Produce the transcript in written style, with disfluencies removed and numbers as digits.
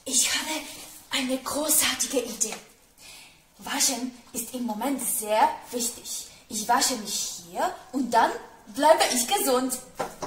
Ich habe eine großartige Idee. Waschen ist im Moment sehr wichtig. Ich wasche mich hier und dann bleibe ich gesund.